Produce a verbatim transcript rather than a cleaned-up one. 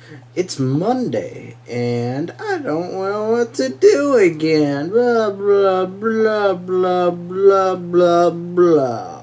It's Monday, and I don't know what to do again. Blah, blah, blah, blah, blah, blah, blah.